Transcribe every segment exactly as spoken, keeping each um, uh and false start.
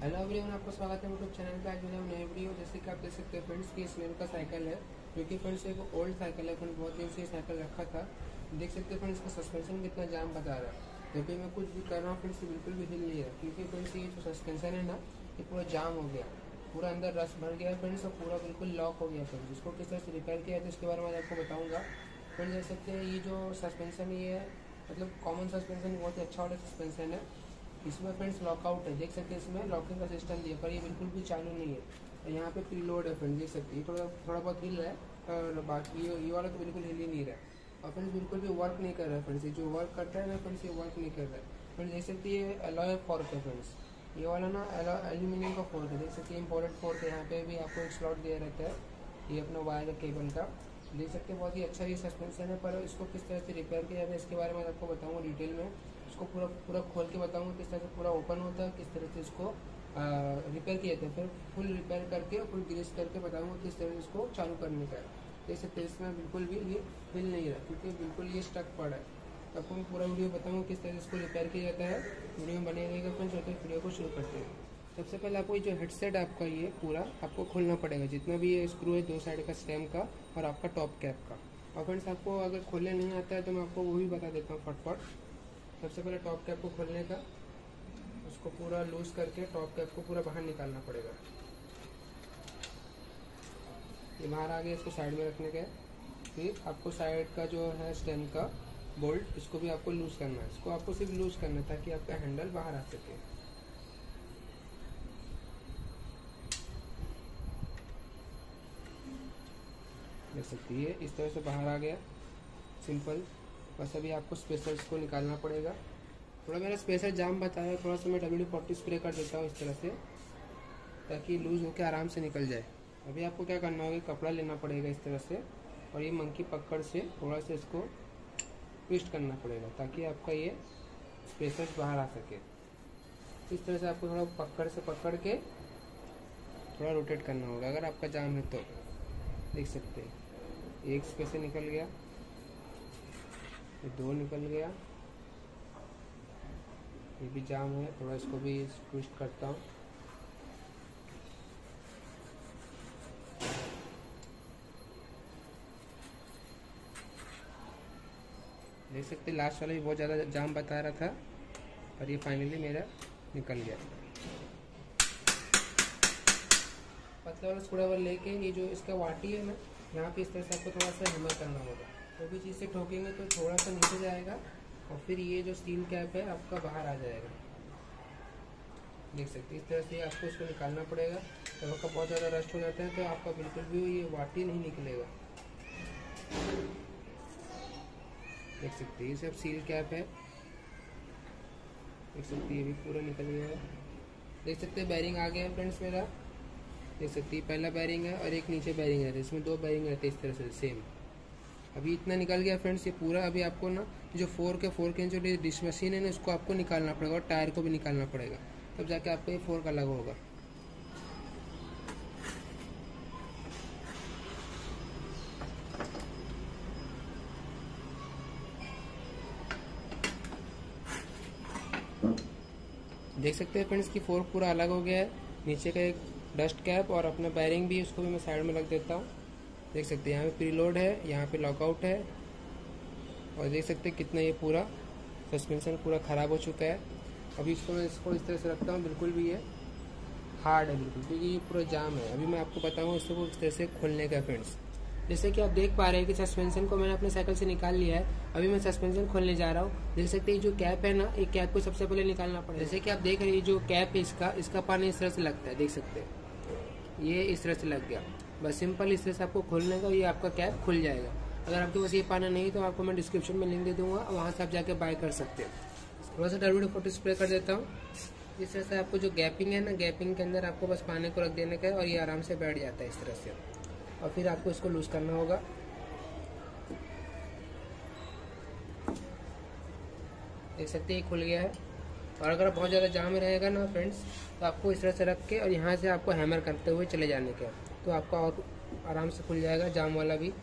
Hello everyone, आपका स्वागत है यूट्यूब चैनल पे। आज मैंने नई वीडियो, जैसे कि आप देख सकते हैं फ्रेंड्स की स्नेल का साइकिल है, जो कि फ्रेंड्स एक ओल्ड साइकिल है। फ्रेंड्स बहुत दिन से साइकिल रखा था। देख सकते हैं फ्रेंड्स इसका सस्पेंशन कितना जाम बता रहा है। जब भी मैं कुछ भी कर रहा हूँ फ्रेंड्स बिल्कुल भी हिल नहीं रहा, क्योंकि फ्रेंड्स ये जो सस्पेंशन है ना, ये पूरा जाम हो गया, पूरा अंदर रस भर गया फ्रेंड्स, और पूरा बिल्कुल लॉक हो गया फ्रेंड्स। इसको किस तरह से रिपेयर किया है तो इसके बारे में आपको बताऊँगा। फ्रेंड्स देख सकते हैं ये जो सस्पेंशन ये है, मतलब कॉमन सस्पेंशन बहुत ही अच्छा वाला सस्पेंशन है। इसमें फ्रेंड्स लॉकआउट है, देख सकते हैं इसमें लॉकिंग का सिस्टम दिया, पर ये बिल्कुल भी चालू नहीं है। यहाँ पे प्रीलोड है फ्रेंड्स, देख सकते हैं थोड़ा थोड़ा बहुत हिल रहा है, और बाकी ये ये वाला तो बिल्कुल हिल ही नहीं रहा है। और फ्रेंड्स बिल्कुल भी वर्क नहीं कर रहा है फ्रेंड्स, ये जो वर्क करता है ना फ्रेंड्स, ये वर्क नहीं कर रहा है फ्रेंड्स। देख सकते हैं ये अलॉय फोर्क है फ्रेंड्स, ये वाला ना एल्यूमिनियम का फोर्क है। देख सकते हैं इम्पोर्टेड फोर्क है, यहाँ पे भी आपको एक स्लॉट दिया रहता है, ये अपना वायर है केबल का। देख सकते हैं बहुत ही अच्छा ये सस्पेंशन है, पर इसको किस तरह से रिपेयर किया जाता है इसके बारे में आपको बताऊँगा डिटेल में। इसको पूरा पूरा खोल के बताऊंगा किस तरह से पूरा ओपन होता है, किस तरह से इसको रिपेयर किया जाता है, फिर फुल रिपेयर करके फुल ग्रीस करके बताऊंगा किस तरह से इसको चालू करने का है। देख सकते हैं इसमें बिल्कुल भी ये हिल नहीं रहा, क्योंकि बिल्कुल ये स्टक पड़ा है। तो आपको मैं पूरा वीडियो बताऊंगा किस तरह से इसको रिपेयर किया जाता है। वीडियो में बने रहेगा फ्रेंड्स, तो वीडियो को शुरू करते हैं। सबसे पहले आपको जो हेडसेट आपका ये पूरा आपको खोलना पड़ेगा, जितना भी ये स्क्रू है दो साइड का स्टेम का और आपका टॉप कैप का। और फ्रेंड्स आपको अगर खोलने नहीं आता है तो मैं आपको वो भी बता देता हूँ फटफट। सबसे पहले टॉप कैप को खोलने का, उसको पूरा लूज करके टॉप कैप को पूरा बाहर निकालना पड़ेगा। ये बाहर आ गया, इसको साइड में रखने का। फिर आपको साइड का जो है स्टेम का बोल्ट, इसको भी आपको लूज करना है। इसको आपको सिर्फ लूज करना है ताकि आपका हैंडल बाहर आ सके। देख सकते हैं इस तरह से बाहर आ गया, सिंपल। बस अभी आपको स्पेसर इसको निकालना पड़ेगा। थोड़ा मेरा स्पेसर जाम बताया है, थोड़ा सा मैं डब्ल्यू डी फोर्टी स्प्रे कर देता हूँ इस तरह से, ताकि लूज होकर आराम से निकल जाए। अभी आपको क्या करना होगा, कपड़ा लेना पड़ेगा इस तरह से, और ये मंकी पकड़ से थोड़ा सा इसको ट्विस्ट करना पड़ेगा ताकि आपका ये स्पेसर बाहर आ सके। इस तरह से आपको थोड़ा पकड़ से पकड़ के थोड़ा रोटेट करना होगा अगर आपका जाम है तो। देख सकते हैं एक स्पेसर निकल गया, ये दो निकल गया, ये भी जाम है, थोड़ा इसको भी ट्विस्ट करता हूँ। देख सकते हैं लास्ट वाला भी बहुत ज़्यादा जाम बता रहा था, पर ये फाइनली मेरा निकल गया। पतला वाला स्क्रू ड्राइवर लेके ये जो इसका वाटी है ना, यहाँ पे इस तरह से आपको थोड़ा सा हैमर करना होगा। वो भी चीज़ से ठोकेंगे तो थोड़ा सा नीचे जाएगा, और फिर ये जो स्टील कैप है आपका बाहर आ जाएगा। देख सकते हैं इस तरह से आपको इसको निकालना पड़ेगा। जब आपका बहुत ज़्यादा रस्ट हो जाता है तो आपका बिल्कुल भी ये वाटी नहीं निकलेगा। देख सकते हैं ये सब सील कैप है, देख सकते हैं ये भी पूरा निकल गया है। देख सकते हैं बैरिंग आ गया है फ्रेंड्स मेरा। देख सकते हैं पहला बैरिंग है और एक नीचे बैरिंग रहता है, इसमें दो बैरिंग रहते हैं इस तरह से सेम। अभी इतना निकल गया फ्रेंड्स ये पूरा। अभी आपको ना जो फोर के फोर के जो डिश मशीन है ना, इसको आपको निकालना पड़ेगा, और टायर को भी निकालना पड़ेगा, तब जाके आपको ये फोर्क अलग होगा। देख सकते हैं फ्रेंड्स की फोर्क पूरा अलग हो गया है। नीचे का एक डस्ट कैप और अपना बैरिंग भी, उसको भी मैं साइड में रख देता हूँ। देख सकते हैं यहाँ पे प्रीलोड है, यहाँ पे लॉकआउट है, और देख सकते हैं कितना ये पूरा सस्पेंशन पूरा ख़राब हो चुका है। अभी इसको मैं इसको इस तरह से रखता हूँ, बिल्कुल भी ये हार्ड है बिल्कुल, क्योंकि ये पूरा जाम है। अभी मैं आपको बताऊँगा इसको किस तरह से खोलने का फ्रेंड्स। जैसे कि आप देख पा रहे हैं कि सस्पेंशन को मैंने अपने साइकिल से निकाल लिया है। अभी मैं सस्पेंशन खोलने जा रहा हूँ। देख सकते हैं जो कैप है ना, एक कैप को सबसे पहले निकालना पड़ेगा। जैसे कि आप देख रहे हैं जो कैप है इसका इसका पानी इस तरह से लगता है, देख सकते हैं ये इस तरह से लग गया। बस सिंपल इस तरह से आपको खोलने का, ये आपका कैप खुल जाएगा। अगर आपके पास ये पाना नहीं तो आपको मैं डिस्क्रिप्शन में लिंक दे दूँगा, वहाँ से आप जाके बाय कर सकते हैं। थोड़ा सा डब्ल्यू डी फोर्टी स्प्रे कर देता हूँ। इस तरह से आपको जो गैपिंग है ना, गैपिंग के अंदर आपको बस पानी को रख देने का है, और ये आराम से बैठ जाता है इस तरह से। और फिर आपको इसको लूज करना होगा। देख सकते हैं ये खुल गया है। और अगर बहुत ज़्यादा जाम रहेगा ना फ्रेंड्स, तो आपको इस तरह से रख के और यहाँ से आपको हैमर करते हुए चले जाने का, तो आपका और आराम से खुल जाएगा जाम वाला भी।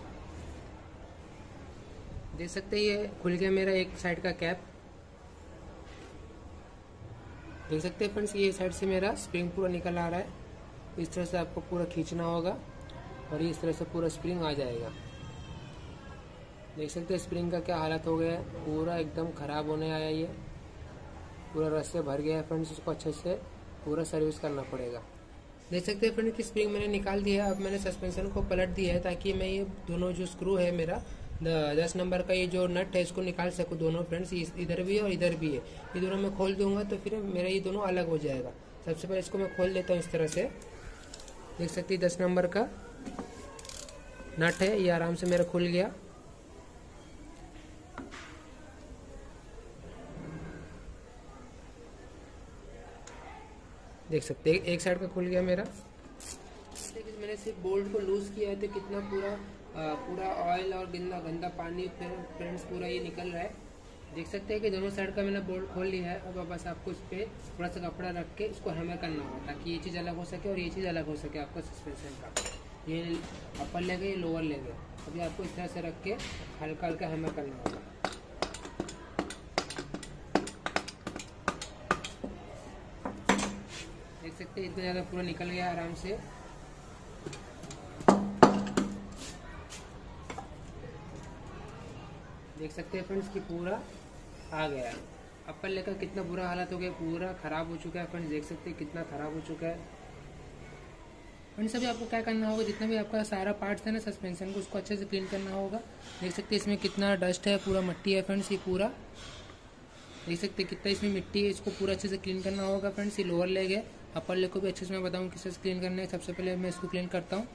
देख सकते हैं ये खुल गया मेरा एक साइड का कैप। देख सकते हैं फ्रेंड्स, ये साइड से मेरा स्प्रिंग पूरा निकल आ रहा है। इस तरह से आपको पूरा खींचना होगा और इस तरह से पूरा स्प्रिंग आ जाएगा। देख सकते हैं स्प्रिंग का क्या हालत हो गया है, पूरा एकदम ख़राब होने आया, ये पूरा रस से भर गया है फ्रेंड्स। इसको अच्छे से पूरा सर्विस करना पड़ेगा। देख सकते हैं फ्रेंड्स कि स्प्रिंग मैंने निकाल दिया है। अब मैंने सस्पेंशन को पलट दिया है ताकि मैं ये दोनों जो स्क्रू है मेरा दस नंबर का ये जो नट है इसको निकाल सकूँ दोनों फ्रेंड्स। इधर भी है और इधर भी है, ये दोनों मैं खोल दूंगा तो फिर मेरा ये दोनों अलग हो जाएगा। सबसे पहले इसको मैं खोल देता हूँ इस तरह से। देख सकते हैं दस नंबर का नट है, ये आराम से मेरा खुल गया। देख सकते हैं एक साइड का खुल गया मेरा। मैंने सिर्फ बोल्ट को लूज किया है तो कितना पूरा आ, पूरा ऑयल और गंदा गंदा पानी फिर फ्रेंड्स पूरा ये निकल रहा है। देख सकते हैं कि दोनों साइड का मैंने बोल्ट खोल लिया है। अब बस आपको इस पर थोड़ा सा कपड़ा रख के इसको हैमर करना होगा ताकि ये चीज़ अलग हो सके और ये चीज़ अलग हो सके आपका सस्पेंशन का। ये अपर लेगे ये लोअर लेगे। अभी आपको इस तरह से रख के हल्का हल्का हैमर करना होगा। देख सकते हैं इतना ज़्यादा पूरा निकल गया आराम से। देख सकते हैं फ्रेंड्स कि पूरा आ गया। अपर लेकर कितना बुरा हालत हो गया, पूरा ख़राब हो चुका है फ्रेंड्स। देख सकते हैं कितना ख़राब हो चुका है फ्रेंड्स। अभी आपको क्या करना होगा, जितना भी आपका सारा पार्ट्स है ना सस्पेंशन को, उसको अच्छे से क्लीन करना होगा। देख सकते हैं इसमें कितना डस्ट है, पूरा मिट्टी है फ्रेंड्स। ये पूरा देख सकते हैं कितना इसमें मिट्टी है, इसको पूरा अच्छे से क्लीन करना होगा फ्रेंड्स। ये लोअर लेग है, अपर लेग को भी अच्छे से मैं बताऊँ किस तरह से क्लीन करना है। सबसे पहले मैं इसको क्लीन करता हूँ।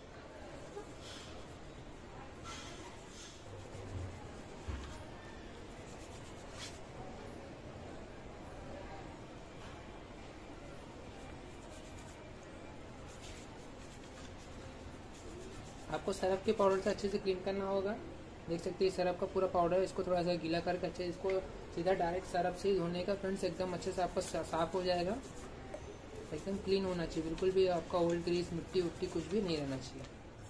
आपको सरफ के पाउडर से अच्छे से क्लीन करना होगा। देख सकते हैं सरफ का पूरा पाउडर है, इसको थोड़ा सा गीला करके अच्छे इसको सीधा डायरेक्ट सरफ से ही धोने का फ्रेंड्स। एकदम अच्छे से आपका साफ हो जाएगा, एकदम क्लीन होना चाहिए। बिल्कुल भी आपका ओल्ड ग्रीस मिट्टी उट्टी कुछ भी नहीं रहना चाहिए।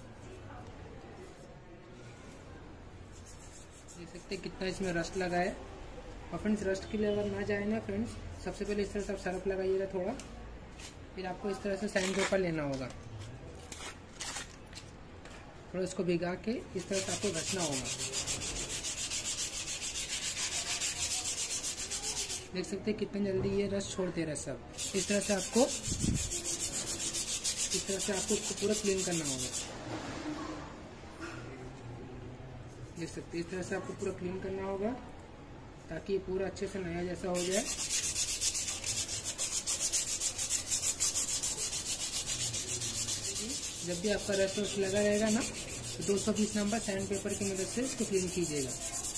देख सकते हैं कितना इसमें रस्ट लगा है। और फ्रेंड्स रस्ट के लिए अगर ना जाए ना फ्रेंड्स, सबसे पहले इस तरह से आप सरफ लगाइएगा थोड़ा, फिर आपको इस तरह से सैंड पेपर लेना होगा, थोड़ा इसको भिगा के इस तरह से आपको घसना होगा। देख सकते हैं कितना जल्दी ये रस छोड़ दे रहा है सब। इस तरह से आपको इस तरह से आपको इसको पूरा क्लीन करना होगा। देख सकते हैं इस तरह से आपको पूरा क्लीन करना होगा ताकि ये पूरा अच्छे से नया जैसा हो जाए। जब भी आपका रस वस लगा रहेगा ना तो दो सौ बीस नंबर सैंड पेपर की मदद से इसको क्लीन कीजिएगा।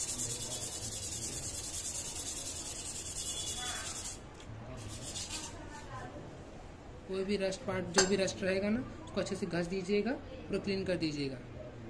कोई भी रस्ट पार्ट जो भी रस्ट रहेगा ना उसको अच्छे से घस दीजिएगा, पूरा क्लीन कर दीजिएगा।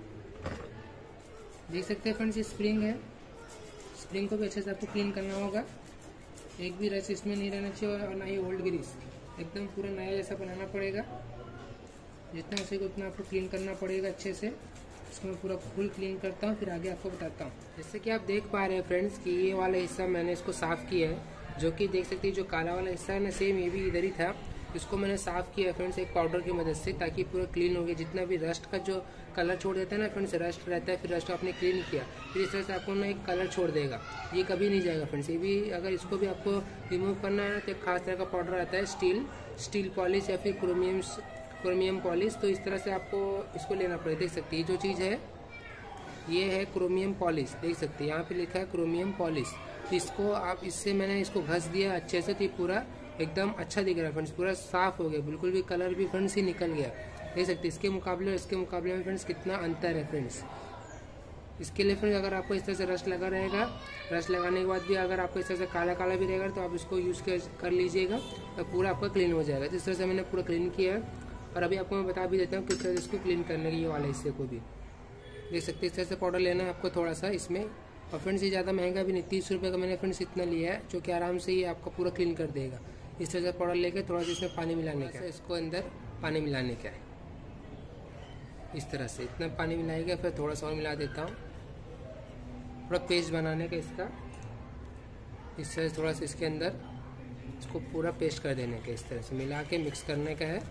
देख सकते हैं फ्रेंड्स ये स्प्रिंग है, स्प्रिंग को भी अच्छे से आपको क्लीन करना होगा। एक भी रस इसमें नहीं रहना चाहिए और ना ही ओल्ड ग्रीस, एकदम पूरा नया जैसा बनाना पड़ेगा। जितना हो सके उतना आपको क्लीन करना पड़ेगा अच्छे से। इसको मैं पूरा फुल क्लीन करता हूँ, फिर आगे आपको बताता हूँ। जैसे कि आप देख पा रहे हैं फ्रेंड्स कि ये वाला हिस्सा मैंने इसको साफ़ किया है, जो कि देख सकते हैं जो काला वाला हिस्सा है ना सेम ये भी इधर ही था। इसको मैंने साफ़ किया फ्रेंड्स एक पाउडर की मदद से, ताकि पूरा क्लीन हो गया। जितना भी रस्ट का जो कलर छोड़ देता है ना फ्रेंड्स, रस्ट रहता है, फिर रस्ट आपने क्लीन किया फिर इस तरह से आपको ना एक कलर छोड़ देगा, ये कभी नहीं जाएगा फ्रेंड्स। ये भी अगर इसको भी आपको रिमूव करना है ना तो एक खास तरह का पाउडर आता है, स्टील स्टील पॉलिश या फिर क्रोमियम क्रोमियम पॉलिश। तो इस तरह से आपको इसको लेना पड़ेगा। देख सकते हैं ये जो चीज़ है ये है क्रोमियम पॉलिश। देख सकते हैं यहाँ पे लिखा है क्रोमियम पॉलिश। तो इसको आप इससे मैंने इसको घस दिया अच्छे से, तो ये पूरा एकदम अच्छा दिख रहा है फ्रेंड्स, पूरा साफ हो गया, बिल्कुल भी कलर भी फ्रेंड्स ही निकल गया। देख सकते हैं इसके मुकाबले और इसके मुकाबले में फ्रेंड्स कितना अंतर है फ्रेंड्स। इसके लिए फ्रेंड्स अगर आपको इस तरह से रस्ट लगा रहेगा, रस्ट लगाने के बाद भी अगर आपको इस तरह से काला काला भी रहेगा तो आप इसको यूज़ कर लीजिएगा तो पूरा आपका क्लीन हो जाएगा। जिस तरह से मैंने पूरा क्लीन किया है और अभी आपको मैं बता भी देता हूँ किस तरह से इसको क्लीन करने की, ये वाले हिस्से को भी देख सकते हैं। इस तरह से पाउडर लेना है आपको थोड़ा सा इसमें। और फ्रेंड्स ये ज़्यादा महंगा भी नहीं, तीस रुपये का मैंने फ्रेंड्स इतना लिया है, जो कि आराम से ये आपका पूरा क्लीन कर देगा। इस तरह से पाउडर लेके थोड़ा सा इसमें पानी मिलाने का, इसको अंदर पानी मिलाने का है। इस तरह से इतना पानी मिलाएगा, फिर थोड़ा सा और मिला देता हूँ, थोड़ा पेस्ट बनाने का इसका। इस तरह से थोड़ा सा इसके अंदर इसको पूरा पेस्ट कर देने का, इस तरह से मिला के मिक्स करने का है।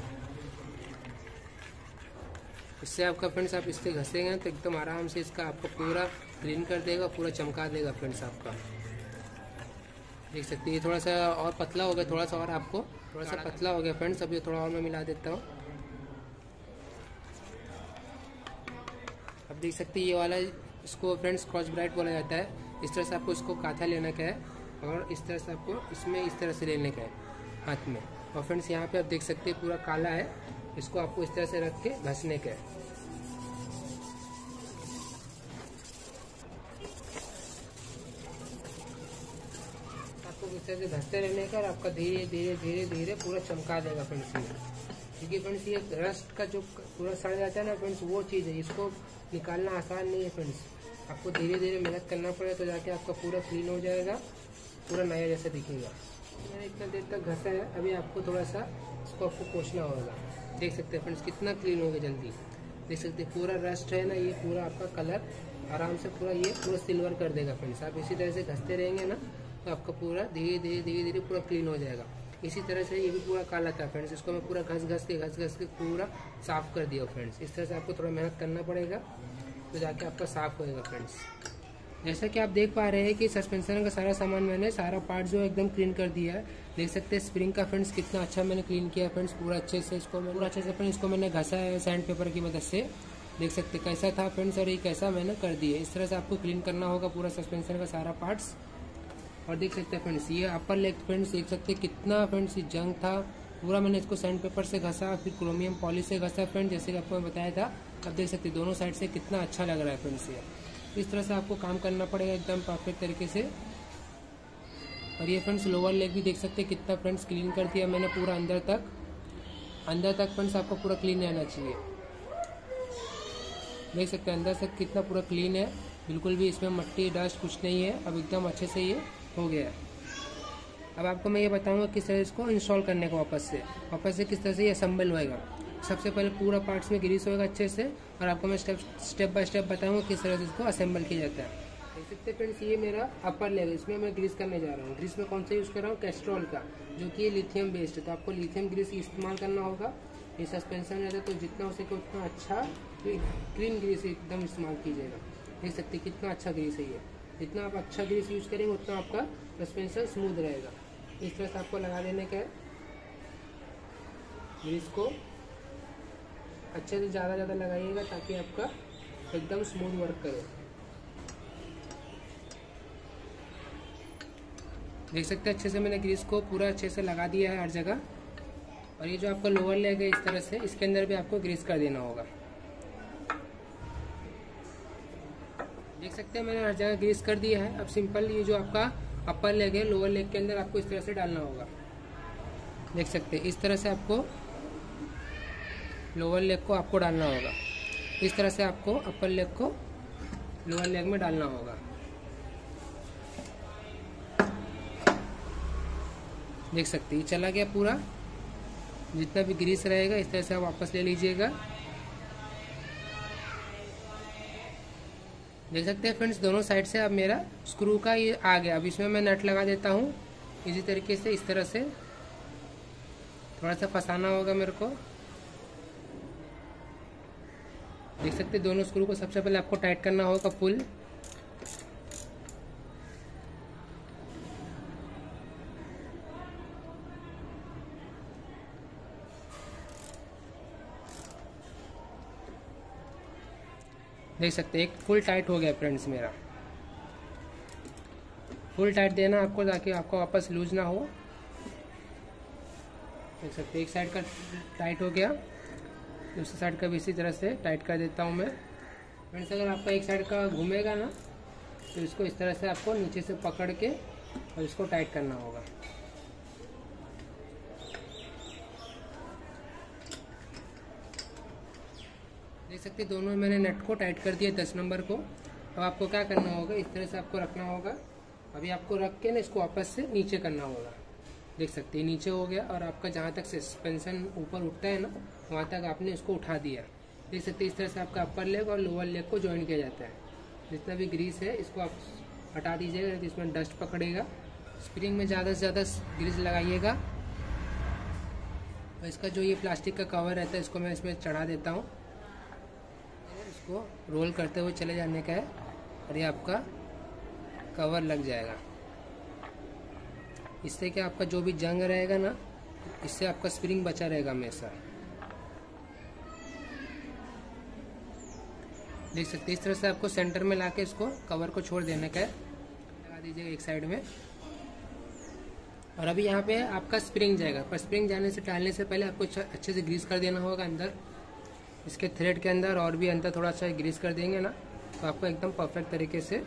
इससे आपका फ्रेंड्स आप इससे घसेंगे तो एकदम आराम से इसका आपको पूरा क्लीन कर देगा, पूरा चमका देगा फ्रेंड्स आपका। देख सकते हैं ये थोड़ा सा और पतला हो गया, थोड़ा सा और आपको थोड़ा सा पतला हो गया फ्रेंड्स। अब ये थोड़ा और मैं मिला देता हूँ। अब देख सकते हैं ये वाला, इसको फ्रेंड्स स्कॉच ब्राइट बोला जाता है। इस तरह से आपको इसको काथा लेने का है और इस तरह से आपको इसमें इस तरह से लेने का है हाथ में। और फ्रेंड्स यहाँ पे आप देख सकते हैं पूरा काला है, इसको आपको इस तरह से रख के घसने का है। आपको इस तरह से घसते रहने का और आपका धीरे धीरे धीरे धीरे पूरा चमका देगा फ्रेंड्स ये। क्योंकि फ्रेंड्स ये रस्ट का जो पूरा सड़ जाता है ना फ्रेंड्स, वो चीज़ है, इसको निकालना आसान नहीं है फ्रेंड्स। आपको धीरे धीरे मेहनत करना पड़ेगा तो जाके आपका पूरा क्लीन हो जाएगा, पूरा नया जैसा दिखेगा। मैंने इतना देर तक घसा है, अभी आपको थोड़ा सा इसको आपको पोंछना होगा। देख सकते हैं फ्रेंड्स कितना क्लीन हो गया जल्दी। देख सकते हैं पूरा रस्ट है ना, ये पूरा आपका कलर आराम से पूरा ये पूरा सिल्वर कर देगा फ्रेंड्स। आप इसी तरह से घसते रहेंगे ना तो आपका पूरा धीरे धीरे धीरे धीरे पूरा क्लीन हो जाएगा। इसी तरह से ये भी पूरा काला था फ्रेंड्स, इसको मैं पूरा घस घस के घस घस के पूरा साफ़ कर दिया फ्रेंड्स। इस तरह से आपको थोड़ा मेहनत करना पड़ेगा तो जाके आपका साफ़ होएगा फ्रेंड्स। जैसा कि आप देख पा रहे हैं कि सस्पेंशन का सारा सामान मैंने सारा पार्ट जो एकदम क्लीन कर दिया है। देख सकते हैं स्प्रिंग का फ्रेंड्स कितना अच्छा मैंने क्लीन किया फ्रेंड्स, पूरा अच्छे से इसको पूरा अच्छे से फ्रेंड्स इसको मैंने घसा है सैंड पेपर की मदद से। देख सकते कैसा था फ्रेंड्स और ये कैसा मैंने कर दिया। इस तरह से आपको क्लीन करना होगा पूरा सस्पेंशन का सारा पार्ट्स। और देख सकते हैं फ्रेंड्स ये अपर लेग फ्रेंड्स देख सकते हैं कितना फ्रेंड्स ये जंग था, पूरा मैंने इसको सैंड पेपर से घसा, फिर क्रोमियम पॉलिश से घसा फ्रेंड्स, जैसे कि आपको मैं बताया था। अब देख सकते हैं दोनों साइड से कितना अच्छा लग रहा है फ्रेंड्स ये। इस तरह से आपको काम करना पड़ेगा एकदम परफेक्ट तरीके से। और ये फ्रेंड्स लोअर लेग भी देख सकते हैं कितना फ्रेंड्स क्लीन कर दिया मैंने पूरा अंदर तक, अंदर तक फ्रेंड्स आपको पूरा क्लीन रहना चाहिए। देख सकते हैं अंदर से कितना पूरा क्लीन है, बिल्कुल भी इसमें मट्टी डस्ट कुछ नहीं है। अब एकदम अच्छे से ये हो गया है। अब आपको मैं ये बताऊंगा किस तरह इसको इंस्टॉल करने को वापस से वापस से किस तरह से ये असेंबल होएगा। सबसे पहले पूरा पार्ट्स में ग्रीस होएगा अच्छे से और आपको मैं स्टेप स्टेप बाय स्टेप बताऊंगा किस तरह से इसको असेंबल किया जाता है। देख सकते हैं फ्रेंड्स ये मेरा अपर लेग, इसमें मैं ग्रीस करने जा रहा हूँ। ग्रीस में कौन सा यूज़ कर रहा हूँ, कैस्ट्रॉल का, जो कि लिथियम बेस्ड है। तो आपको लिथियम ग्रीस इस्तेमाल करना होगा। ये सस्पेंशन रहता है तो जितना हो सके उतना अच्छा क्लीन ग्रीस एकदम इस्तेमाल कीजिएगा। देख सकते हैं कितना अच्छा ग्रीस है ये। जितना आप अच्छा ग्रीस यूज़ करेंगे उतना आपका सस्पेंशन स्मूथ रहेगा। इस तरह से आपको लगा देने का है ग्रीस को, अच्छे से ज़्यादा ज़्यादा लगाइएगा ताकि आपका एकदम स्मूथ वर्क करे। देख सकते हैं अच्छे से मैंने ग्रीस को पूरा अच्छे से लगा दिया है हर जगह। और ये जो आपका लोअर लेग है इस तरह से, इसके अंदर भी आपको ग्रीस कर देना होगा। देख सकते हैं मैंने हर जगह ग्रीस कर दिया है। अब सिंपल ये जो आपका अपर लेग है लोअर लेग के अंदर आपको इस तरह से डालना होगा। देख सकते हैं इस तरह से आपको लोअर लेग को आपको डालना होगा। इस तरह से आपको अपर लेग को लोअर लेग में डालना होगा। देख सकते हैं ये चला गया पूरा, जितना भी ग्रीस रहेगा इस तरह से आप वापस ले लीजिएगा। देख सकते हैं फ्रेंड्स दोनों साइड से अब मेरा स्क्रू का ये आ गया। अब इसमें मैं नट लगा देता हूँ इसी तरीके से। इस तरह से थोड़ा सा फंसाना होगा मेरे को। देख सकते हैं दोनों स्क्रू को सबसे पहले आपको टाइट करना होगा फुल। देख सकते हैं एक फुल टाइट हो गया फ्रेंड्स मेरा। फुल टाइट देना आपको ताकि आपको वापस लूज ना हो। देख सकते हैं एक साइड का टाइट हो गया, दूसरी साइड का भी इसी तरह से टाइट कर देता हूँ मैं। फ्रेंड्स अगर आपका एक साइड का घूमेगा ना तो इसको इस तरह से आपको नीचे से पकड़ के और इसको टाइट करना होगा। देख सकते हैं दोनों मैंने नट को टाइट कर दिया दस नंबर को। अब आपको क्या करना होगा, इस तरह से आपको रखना होगा। अभी आपको रख के ना इसको वापस से नीचे करना होगा। देख सकते हैं नीचे हो गया और आपका जहाँ तक सस्पेंशन ऊपर उठता है ना वहाँ तक आपने इसको उठा दिया। देख सकते हैं इस तरह से आपका अपर लेग और लोअर लेग को ज्वाइन किया जाता है। जितना भी ग्रीस है इसको आप हटा दीजिएगा तो इसमें डस्ट पकड़ेगा। स्प्रिंग में ज़्यादा से ज़्यादा ग्रीस लगाइएगा। और इसका जो ये प्लास्टिक का कवर रहता है इसको मैं इसमें चढ़ा देता हूँ। इसको रोल करते हुए चले जाने का है और ये आपका कवर लग जाएगा। इससे क्या आपका जो भी जंग रहेगा ना, इससे आपका स्प्रिंग बचा रहेगा हमेशा। देख सकते हैं इस तरह से आपको सेंटर में लाके इसको कवर को छोड़ देने का है। लगा दीजिएगा एक साइड में। और अभी यहाँ पे आपका स्प्रिंग जाएगा, पर स्प्रिंग जाने से डालने से पहले आपको अच्छे से ग्रीस कर देना होगा अंदर, इसके थ्रेड के अंदर और भी अंदर थोड़ा सा ग्रीस कर देंगे ना तो आपको एकदम परफेक्ट तरीके से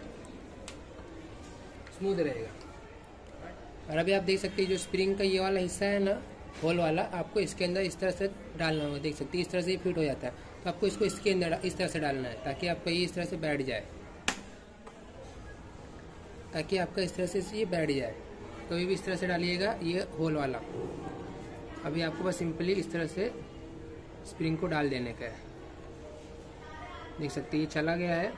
स्मूथ रहेगा। और अभी आप देख सकते हैं जो स्प्रिंग का ये वाला हिस्सा है ना, होल वाला, आपको इसके अंदर इस तरह से डालना होगा। देख सकते हैं इस तरह से फिट हो जाता है, तो आपको इसको इसके अंदर इस तरह से डालना है ताकि आपका ये इस तरह से बैठ जाए, ताकि आपका इस तरह से ये बैठ जाए। तो ये भी इस तरह से डालिएगा ये होल वाला। अभी आपको बस सिंपली इस तरह से स्प्रिंग को डाल देने का है। देख सकते हैं ये चला गया है।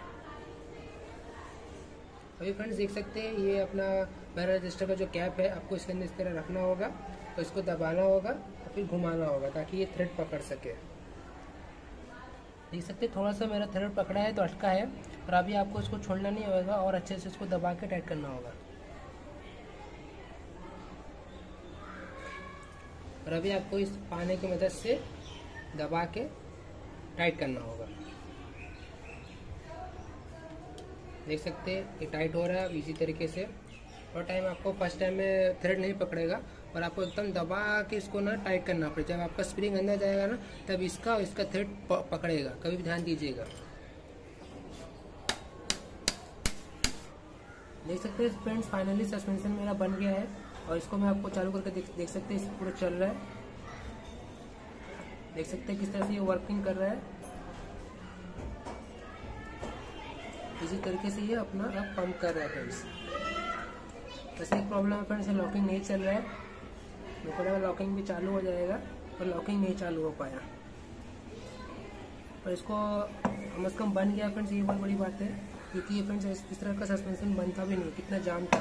अभी फ्रेंड्स देख सकते हैं ये अपना बैरल रजिस्टर का जो कैप है आपको इसके अंदर इस तरह रखना होगा, तो इसको दबाना होगा और फिर घुमाना होगा ताकि ये थ्रेड पकड़ सके। देख सकते हैं थोड़ा सा मेरा थ्रेड पकड़ा है तो अटका है, और अभी आपको इसको छोड़ना नहीं होगा और अच्छे से इसको दबा के टाइट करना होगा। और अभी आपको इस पाने की मदद से दबा के टाइट करना होगा। देख सकते हैं ये टाइट हो रहा है इसी तरीके से। और टाइम आपको फर्स्ट टाइम में थ्रेड नहीं पकड़ेगा और आपको एकदम दबा के इसको ना टाइट करना पड़ेगा। जब आपका स्प्रिंग अंदर जाएगा ना तब इसका और इसका थ्रेड पकड़ेगा, कभी भी ध्यान दीजिएगा। देख सकते हैं फ्रेंड्स फाइनली सस्पेंशन मेरा बन गया है और इसको मैं आपको चालू करके देख, देख सकते हैं पूरा चल रहा है। देख सकते हैं किस तरह से ये वर्किंग कर रहा है। इसी तरीके से ये अपना अब पंप कर रहा है फ्रेंड्स। वैसे एक प्रॉब्लम है फ्रेंड्स, लॉकिंग नहीं चल रहा है। मेरे को लगा लॉकिंग भी चालू हो जाएगा पर लॉकिंग नहीं चालू हो पाया। पर इसको कम से कम बन गया फ्रेंड्स, ये बहुत बड़ी बात है, क्योंकि ये फ्रेंड्स इस तरह का सस्पेंशन बनता भी नहीं, कितना जाम था।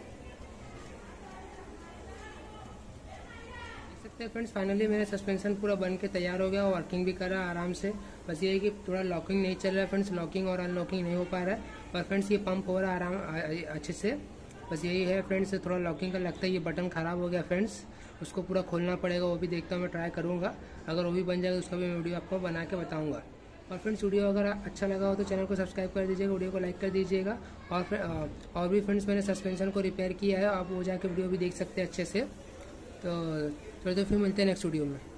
फ्रेंड्स फाइनली मेरा सस्पेंशन पूरा बन के तैयार हो गया और वर्किंग भी कर रहा है आराम से। बस ये है कि थोड़ा लॉकिंग नहीं चल रहा है फ्रेंड्स, लॉकिंग और अनलॉकिंग नहीं हो पा रहा है। और फ्रेंड्स ये पंप हो रहा है आराम अच्छे से। बस यही है फ्रेंड्स, थोड़ा लॉकिंग का लगता है ये बटन ख़राब हो गया फ्रेंड्स, उसको पूरा खोलना पड़ेगा। वो भी देखता हूँ मैं, ट्राई करूँगा। अगर वो भी बन जाएगा उसका भी मैं वीडियो आपको बना के बताऊँगा। और फ्रेंड्स वीडियो अगर अच्छा लगा हो तो चैनल को सब्सक्राइब कर दीजिएगा, वीडियो को लाइक कर दीजिएगा। और और भी फ्रेंड्स मैंने सस्पेंशन को रिपेयर किया है, आप वो जाके वीडियो भी देख सकते हैं अच्छे से। तो चलो तो फिर मिलते हैं नेक्स्ट वीडियो में।